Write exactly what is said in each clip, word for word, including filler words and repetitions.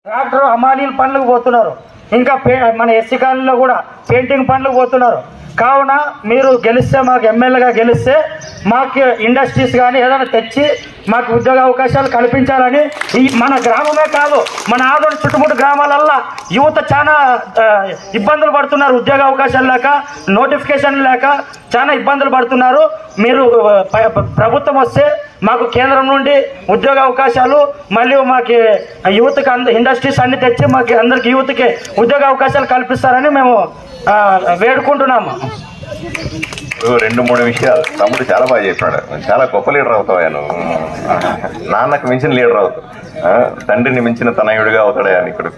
Tractor హమాలీల పనులకు పోతున్నారు, ఇంకా మన ఎస్సీ కాలనీలో కూడా పెయింటింగ్ పనులకు పోతున్నారు. కావున మీరు గెలిస్తే, మాకు ఎమ్మెల్యేగా గెలిస్తే మాకు ఇండస్ట్రీస్ కానీ ఏదైనా తెచ్చి మాకు ఉద్యోగ అవకాశాలు కల్పించాలని, ఈ మన గ్రామమే కాదు మన ఆదోని చుట్టుముట్టు గ్రామాలల్లో యువత చాలా ఇబ్బందులు పడుతున్నారు. ఉద్యోగ అవకాశాలు లేక, నోటిఫికేషన్ లేక చాలా ఇబ్బందులు పడుతున్నారు. మీరు ప్రభుత్వం వస్తే మాకు కేంద్రం నుండి ఉద్యోగ అవకాశాలు, మళ్ళీ మాకు యువతకి అంద ఇండస్ట్రీస్ అన్ని తెచ్చి మాకు అందరికి యువతకి ఉద్యోగ అవకాశాలు కల్పిస్తారని మేము వేడుకుంటున్నాము. రెండు మూడు విషయాలు తమ్ముడు చాలా బాగా చెప్పాడు. చాలా గొప్ప లీడర్ అవుతావు నువ్వు. నాన్నకు మించిన లీడర్ అవుతావు, తండ్రిని మించిన తనయుడిగా అవుతాడే అని ఇక్కడ.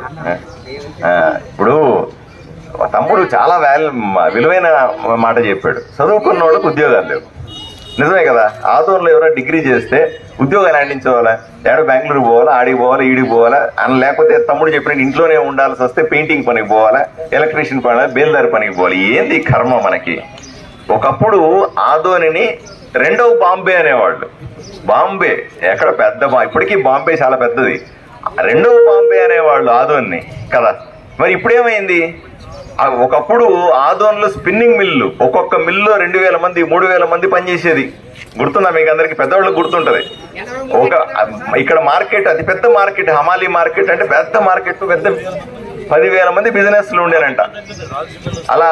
ఇప్పుడు తమ్ముడు చాలా వాల్యూ విలువైన మాట చెప్పాడు. చదువుకున్న వాళ్ళకి ఉద్యోగాలు లేవు, నిజమే కదా. ఆదోన్లో ఎవరో డిగ్రీ చేస్తే ఉద్యోగాలు అందించుకోవాలా, ఏడో బెంగళూరు పోవాలా, ఆడికి పోవాలా, ఈడికి పోవాలా అని, లేకపోతే తమ్ముడు చెప్పినట్టు ఇంట్లోనే ఉండాల్సి వస్తే పెయింటింగ్ పనికి పోవాలా, ఎలక్ట్రీషియన్ పని, బేల్దారి పనికి పోవాలి. ఏంది కర్మ మనకి. ఒకప్పుడు ఆదోనిని రెండవ బాంబే అనేవాళ్ళు. బాంబే ఎక్కడ పెద్ద, ఇప్పటికీ బాంబే చాలా పెద్దది. రెండవ బాంబే అనేవాళ్ళు ఆదోన్ని కదా. మరి ఇప్పుడేమైంది? ఒకప్పుడు ఆదోన్లో స్పిన్నింగ్ మిల్లు, ఒక్కొక్క మిల్లు రెండు వేల మంది మూడు వేల మంది పనిచేసేది. గుర్తుందా మీకు అందరికి? పెద్దవాళ్ళకి గుర్తుంటది. ఒక ఇక్కడ మార్కెట్, అతి పెద్ద మార్కెట్ హమాలీ మార్కెట్ అంటే పెద్ద మార్కెట్, పెద్ద పదివేల మంది బిజినెస్లు ఉండేనంట. అలా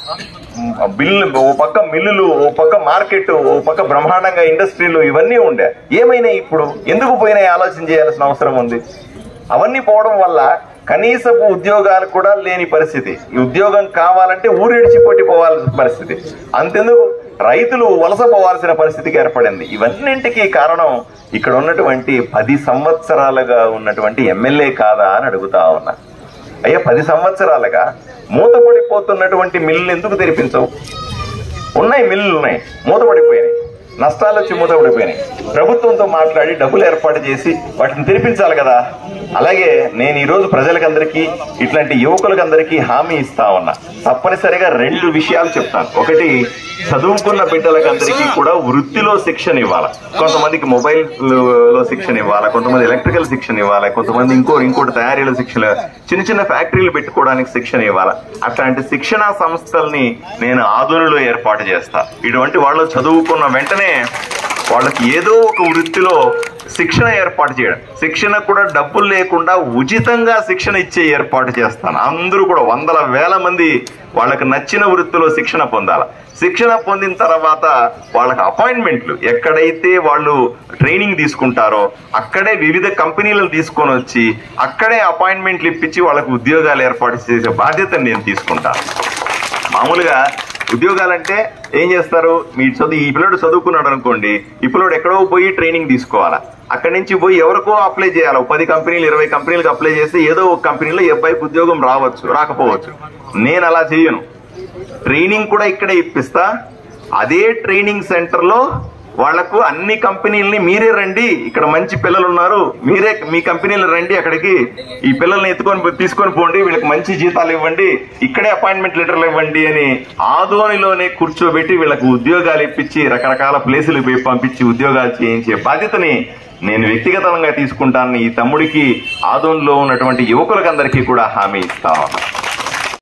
బిల్లు, ఓ పక్క మిల్లులు, ఓ పక్క మార్కెట్, ఓ పక్క బ్రహ్మాండంగా ఇండస్ట్రీలు, ఇవన్నీ ఉండే. ఏమైనాయి ఇప్పుడు? ఎందుకు పోయినాయి ఆలోచన చేయాల్సిన అవసరం ఉంది. అవన్నీ పోవడం వల్ల కనీసపు ఉద్యోగాలు కూడా లేని పరిస్థితి. ఈ ఉద్యోగం కావాలంటే ఊరిడిచి కొట్టిపోవాల్సిన పరిస్థితి. అంతెందుకు రైతులు వలస పోవాల్సిన పరిస్థితికి ఏర్పడింది. ఇవన్నింటికీ కారణం ఇక్కడ ఉన్నటువంటి పది సంవత్సరాలుగా ఉన్నటువంటి ఎమ్మెల్యే కాదా అని అడుగుతా ఉన్నా. అయ్యా, పది సంవత్సరాలుగా మూతపడిపోతున్నటువంటి మిల్లులు ఎందుకు తెరిపించవు? ఉన్నాయి, మిల్లులు ఉన్నాయి, మూతపడిపోయినాయి, నష్టాలు వచ్చి మూతపడిపోయినాయి. ప్రభుత్వంతో మాట్లాడి డబ్బులు ఏర్పాటు చేసి వాటిని తెరిపించాలి కదా. అలాగే నేను ఈరోజు ప్రజలకందరికీ, ఇట్లాంటి యువకులకందరికీ హామీ ఇస్తా ఉన్నా. తప్పనిసరిగా రెండు విషయాలు చెప్తాను. ఒకటి, చదువుకున్న బిడ్డలకందరికీ కూడా వృత్తిలో శిక్షణ ఇవ్వాలి. కొంతమందికి మొబైల్ లో శిక్షణ ఇవ్వాలి, కొంతమంది ఎలక్ట్రికల్ శిక్షణ ఇవ్వాలి, కొంతమంది ఇంకో ఇంకోటి తయారీల శిక్షణ, చిన్న చిన్న ఫ్యాక్టరీలు పెట్టుకోవడానికి శిక్షణ ఇవ్వాలి. అట్లాంటి శిక్షణా సంస్థల్ని నేను ఆదోనిలో ఏర్పాటు చేస్తా. ఇటువంటి వాళ్ళు చదువుకున్న వెంటనే వాళ్ళకి ఏదో ఒక వృత్తిలో శిక్షణ ఏర్పాటు చేయడం, శిక్షణ కూడా డబ్బులు లేకుండా ఉచితంగా శిక్షణ ఇచ్చే ఏర్పాటు చేస్తాను. అందరూ కూడా వందల వేల మంది వాళ్ళకి నచ్చిన వృత్తిలో శిక్షణ పొందాలి. శిక్షణ పొందిన తర్వాత వాళ్ళకి అపాయింట్మెంట్లు, ఎక్కడైతే వాళ్ళు ట్రైనింగ్ తీసుకుంటారో అక్కడే వివిధ కంపెనీలను తీసుకొని వచ్చి అక్కడే అపాయింట్మెంట్లు ఇప్పించి వాళ్ళకి ఉద్యోగాలు ఏర్పాటు చేసే బాధ్యతను నేను తీసుకుంటాను. మామూలుగా ఉద్యోగాలంటే ఏం చేస్తారు? మీ చదువు, ఈ పిల్లడు చదువుకున్నాడు అనుకోండి, ఈ పిల్లడు ఎక్కడో పోయి ట్రైనింగ్ తీసుకోవాలా, అక్కడి నుంచి పోయి ఎవరికో అప్లై చేయాలి. పది కంపెనీలు ఇరవై కంపెనీలకు అప్లై చేస్తే ఏదో ఒక కంపెనీలో ఈ అబ్బాయికి ఉద్యోగం రావచ్చు, రాకపోవచ్చు. నేను అలా చేయను. ట్రైనింగ్ కూడా ఇక్కడే ఇప్పిస్తా. అదే ట్రైనింగ్ సెంటర్ లో వాళ్లకు అన్ని కంపెనీలని మీరే రండి, ఇక్కడ మంచి పిల్లలు ఉన్నారు, మీరే మీ కంపెనీలు రండి, అక్కడికి ఈ పిల్లల్ని ఎత్తుకొని తీసుకొని పోండి, వీళ్ళకి మంచి జీతాలు ఇవ్వండి, ఇక్కడే అపాయింట్మెంట్ లెటర్లు ఇవ్వండి అని ఆదోనిలోనే కూర్చోబెట్టి వీళ్ళకు ఉద్యోగాలు ఇప్పించి రకరకాల ప్లేసులకు పోయి పంపించి ఉద్యోగాలు చేయించే బాధ్యతని నేను వ్యక్తిగతంగా తీసుకుంటానని ఈ తమ్ముడికి, ఆదోనిలో ఉన్నటువంటి యువకులకందరికీ కూడా హామీ ఇస్తా ఉన్నా.